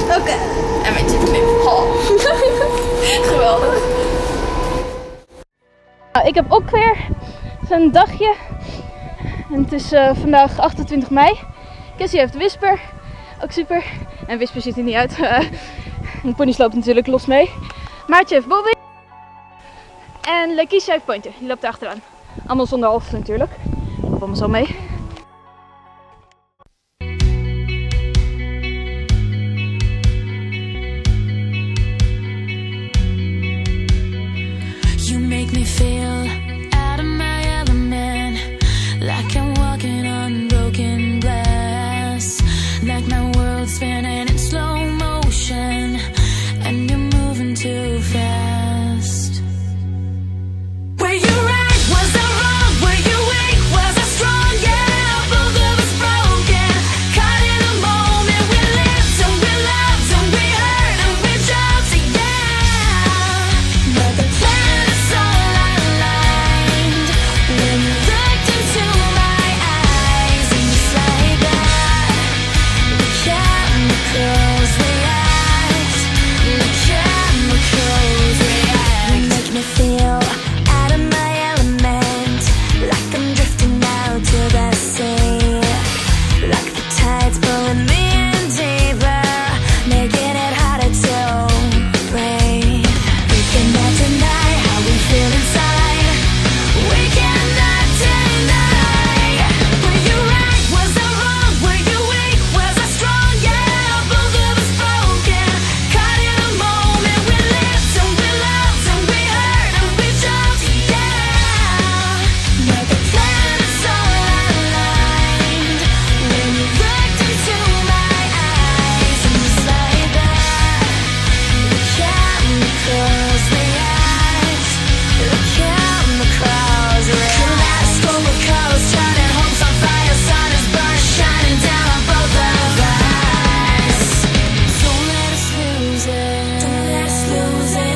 Oké. En met je knip. Oh. Geweldig. Nou, ik heb ook weer zo'n dagje. En het is vandaag 28 mei. Cassie heeft Whisper. Ook super. En Whisper ziet er niet uit. De ponies lopen natuurlijk los mee. Maartje heeft Bobby. En Lakeisha heeft Pointer. Die loopt er achteraan. Allemaal zonder half natuurlijk. Ik loop allemaal zo mee. You make me feel out of my element, like I'm walking on broken glass, like my world's spinning in slow motion, and you're moving too fast. Were you right? Was I wrong? Were you weak? Was I strong? Yeah, both of us broken, caught in a moment. We lived and we loved and we hurt and we jumped, yeah. But the plan is all aligned when you looked into my eyes, and just like that, the chemicals react. The chemicals react. You make me feel out of my element, like I'm drifting out to the sea, like the tide's pulling me in deeper, making it harder to breathe. We cannot deny how we feel inside. We cannot deny. Were you right? Was I wrong? Were you weak? Was I strong? Yeah, both of us broken, caught in a moment. We lived and we loved and we hurt and we jumped, yeah. But the plan is all aligned when you looked into my eyes, and just like that, the chemicals react. The chemicals react. Kaleidoscope, turning hopes on fire, sun is burnt, shining down on both of us. Don't let us lose it. Don't let us lose it.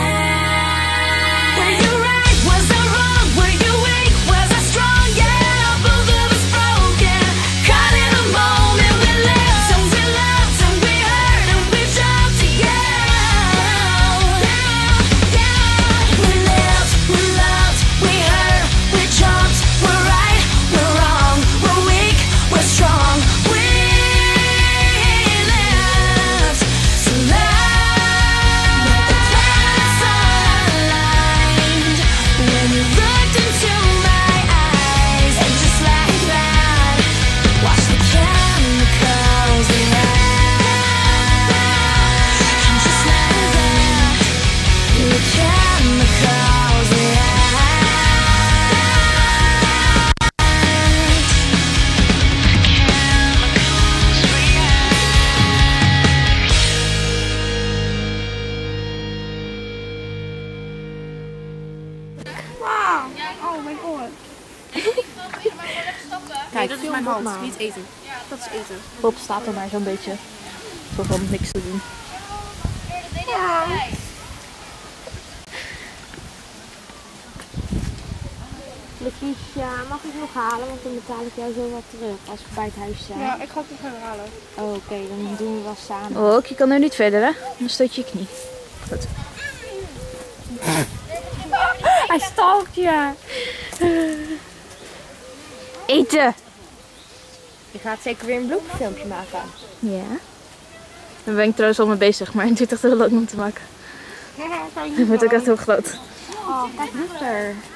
Were you right? Was I wrong? Were you weak? Was I strong? Yeah, both of us broken, caught in a moment. We lived and we loved and we hurt and we jumped, yeah. We lived, we loved, we hurt, we jumped. We're right, we're wrong, we're weak, we're strong. We lived to love. But the plan is all aligned when you looked into my eyes, and just like that, watch the chemicals react. And just like that, the chemicals react. Oh my god. Kijk, dat is mijn hand, niet eten. Dat is eten. Bob staat er maar zo'n beetje. Zo van niks te doen. Ja. Lakeisha, mag ik nog halen? Want dan betaal ik jou zo wat terug als we bij het huis zijn. Ja, ik ga het nog even halen. Oh, oké, dan doen we wel samen. Oh, je kan er niet verder, hè? Dan stoot je je knie. Goed. Hij stalkt je. Eten! Je gaat zeker weer een bloemenfilmpje maken. Ja. Daar ben ik trouwens al mee bezig, maar het duurt echt heel lang om te maken. Het wordt ook echt heel groot. Oh, kijk, Luther.